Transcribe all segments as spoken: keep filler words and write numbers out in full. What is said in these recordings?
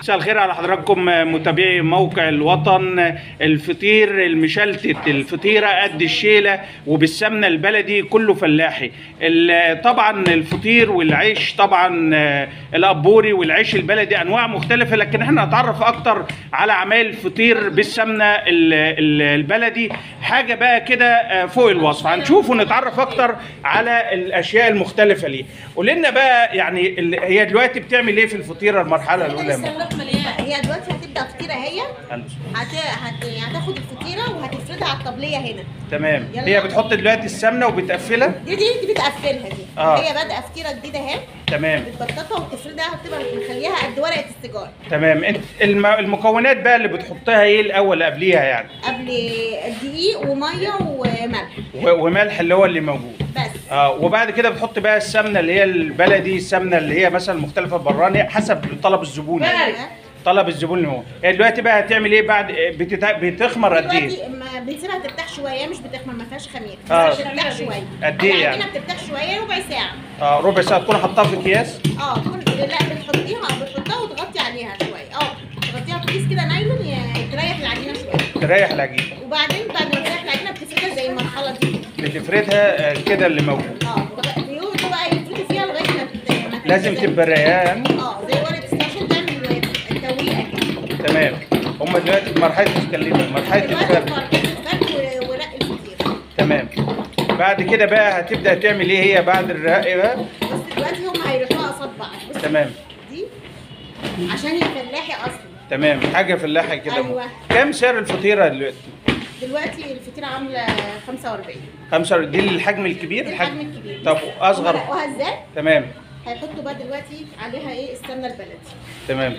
مساء الخير على حضراتكم متابعي موقع الوطن. الفطير المشلتت، الفطيره قد الشيله وبالسمنه البلدي كله فلاحي. طبعا الفطير والعيش طبعا القبوري والعيش البلدي انواع مختلفه، لكن احنا نتعرف اكتر على عمايل الفطير بالسمنه البلدي، حاجه بقى كده فوق الوصف. هنشوف ونتعرف اكتر على الاشياء المختلفه ليه. قول لنا بقى يعني هي دلوقتي بتعمل ايه في الفطيره المرحله الاولى؟ هي دلوقتي هتبدا فطيره اهي، هت... هت... هتاخد الفطيره وهتفردها على الطبليه هنا. تمام. هي بتحط دلوقتي السمنه وبتقفلها؟ دي دي, دي بتقفلها دي. آه. هي بادئه فطيره جديده اهي. تمام. بتبططها وتفردها وتبقى مخليها قد ورقه السيجار. تمام. انت الم... المكونات بقى اللي بتحطها ايه الاول قبليها يعني؟ قبل دقيق وميه وملح. و... وملح اللي هو اللي موجود. بس. اه وبعد كده بتحط بقى السمنه اللي هي البلدي، السمنه اللي هي مثلا مختلفه براني حسب طلب الزبون. طلب الزبون اللي هو هي دلوقتي بقى هتعمل ايه بعد بتت... بتخمر قد ايه؟ دلوقتي ما بنسيبها ترتاح شويه، مش بتخمر، ما فيهاش خمير. اه بترتاح شويه. قد ايه يعني؟ العجينه بترتاح شويه ربع ساعه. اه ربع ساعه تكون حطها في اكياس؟ اه تكون لا بتحطيها بتحطها وتغطي عليها شويه. اه تغطيها في كيس كده نايلون تريح العجينه شويه. تريح العجينه. وبعدين بعد ما تريح العجينه بتفردها زي المرحله دي. بتفردها كده اللي موجود. اه بيقعدوا بقى يفردوا فيها لغايه ما لازم تبقى رقاقه يعني؟ اه زي ورقه الساشن تعمل التوقيعه كده. تمام. هم دلوقتي في مرحله التكليف، مرحله الفرد. مرحله الفرد ورق الفطير. تمام. بعد كده بقى هتبدا تعمل ايه هي بعد الرق بقى؟ بس دلوقتي هم هيرفعوا قصاد بعض. تمام. دي عشان هي فلاحي اصلا. تمام. حاجه فلاحي كده. ايوه. كام سعر الفطيره دلوقتي؟ دلوقتي الفطيره عامله خمسة وأربعين. خمسة دي الحجم الكبير؟ دي الحجم الكبير. طب اصغر؟ ورقوها ازاي؟ تمام. هيحطوا بقى دلوقتي عليها ايه؟ السمنه البلدي. تمام.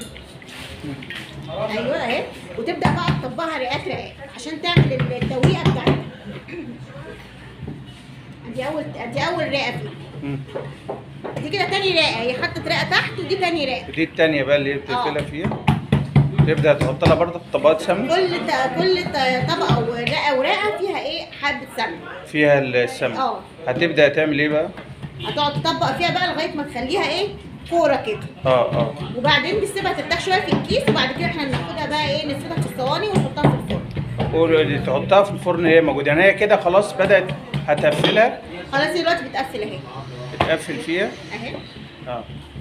ايوه اهي، وتبدا بقى تطبقها رقات رقات عشان تعمل التوقيعه بتاعتها. دي اول دي اول رقه فيها. دي كده تاني رقه، هي حطت رقه تحت ودي تاني رقه. ودي التانيه بقى اللي بتقفلها فيها. تبدا تحط لها برضه طبقات سمنه. كل كل طبقه ورقه ورقه فيها ايه؟ حبه سمنه. فيها السمنه. اه. هتبدا تعمل ايه بقى؟ هتقعد تطبق فيها بقى لغايه ما تخليها ايه؟ كوره كده. اه اه. وبعدين بنسيبها ترتاح شويه في الكيس، وبعد كده احنا بناخدها بقى ايه؟ نفردها في الصواني ونحطها في الفرن. تحطها في الفرن هي موجوده يعني، هي كده خلاص بدات هتقفلها. خلاص دلوقتي بتقفل اهي. بتقفل فيها؟ اهي. اه.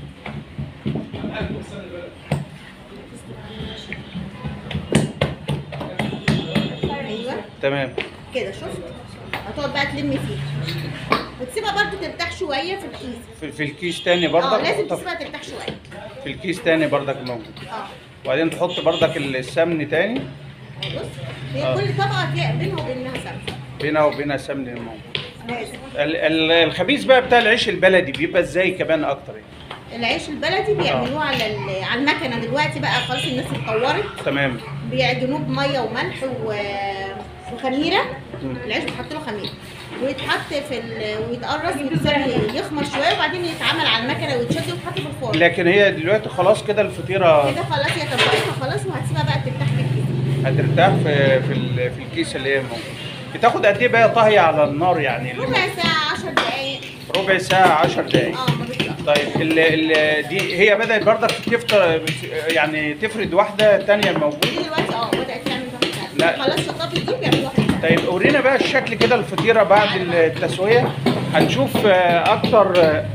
ايوه. تمام. كده شفت؟ هتقعد بقى تلم فيها. وتسيبها برضو ترتاح شويه في الكيس. في, في الكيس تاني برضك؟ اه لازم تسيبها ترتاح شويه. في الكيس تاني برضك موجود. اه. وبعدين تحط برضك السمن تاني. بص هي آه. كل طبقه فيها بينها وبينها سمن. بينها وبينها سمن موجود. لازم. الخبيز بقى بتاع العيش البلدي بيبقى ازاي كمان اكتر يعني؟ العيش البلدي بيعملوه آه. على على المكنه دلوقتي بقى خلاص الناس اتطورت. تمام. بيعجنوه بميه وملح و... وخميره. العيش بيتحط له خميره ويتحط في ال... ويتقرص ويتساب يخمر شويه، وبعدين يتعمل على المكنه ويتشد ويتحط في الفرن. لكن هي دلوقتي خلاص كده الفطيره كده خلاص هي طبقتها خلاص، وهتسيبها بقى ترتاح في الكيس. هترتاح في في, في الكيس اللي هي موجوده. بتاخد قد ايه بقى طهي على النار يعني؟ ربع ساعه عشر دقائق. ربع ساعه عشر دقائق. اه ما بتطلعش. طيب ال ال دي هي بدات برضك تفطر يعني تفرد واحده ثانيه موجوده؟ دي دلوقتي اه بدات تعمل واحده. خلاص شطبت دي بيعملوا واحده. طيب ورينا بقى الشكل كده الفطيره بعد التسويه. هنشوف اكتر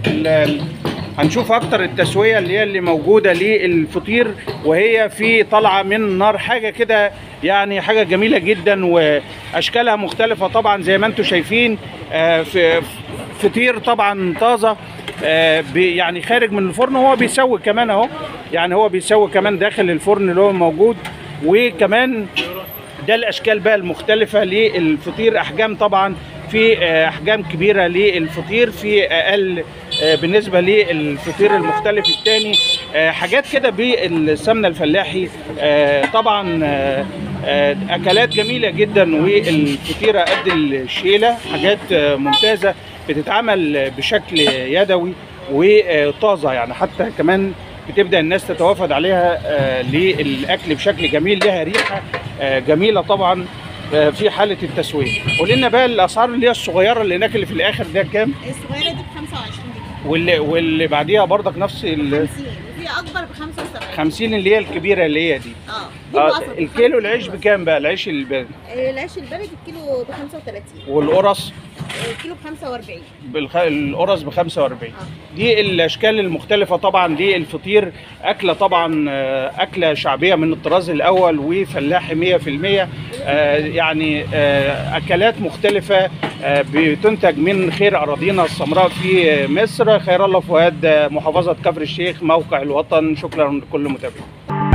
هنشوف اكتر التسويه اللي هي اللي موجوده للفطير وهي في طالعه من النار، حاجه كده يعني حاجه جميله جدا واشكالها مختلفه طبعا زي ما انتم شايفين. في فطير طبعا طازه يعني خارج من الفرن، هو بيسوي كمان اهو، يعني هو بيسوي كمان داخل الفرن اللي هو موجود. وكمان ده الاشكال بقى المختلفه للفطير، احجام طبعا في احجام كبيره للفطير، في اقل بالنسبه للفطير المختلف الثاني، حاجات كده بالسمنه الفلاحي. طبعا اكلات جميله جدا، والفطيره قد الشيله، حاجات ممتازه بتتعمل بشكل يدوي وطازه يعني، حتى كمان بتبدا الناس تتوافد عليها للاكل بشكل جميل، لها ريحه جميله طبعا في حاله التسويه. قول لنا بقى الاسعار اللي هي الصغيره اللي هناك اللي في الاخر ده كام؟ الصغيره دي ب خمسة وعشرين جنيه. واللي واللي بعديها برضك نفس ال خمسين، وفي اكبر ب خمسة وسبعين. خمسين اللي هي الكبيره اللي هي دي. اه دي آه الوسط. الكيلو العيش بكام بقى العيش البلدي؟ العيش البلدي الكيلو ب خمسة وتلاتين. والقرص؟ الكيلو ب خمسة وأربعين. بالخ... القرص ب خمسة وأربعين. آه. دي الاشكال المختلفه طبعا. دي الفطير اكله طبعا، اكله شعبيه من الطراز الاول وفلاحي مية في المية. آه يعني آه اكلات مختلفه آه بتنتج من خير اراضينا السمراء في مصر. خير الله فؤاد، محافظه كفر الشيخ، موقع الوطن. شكرا لكل متابعين.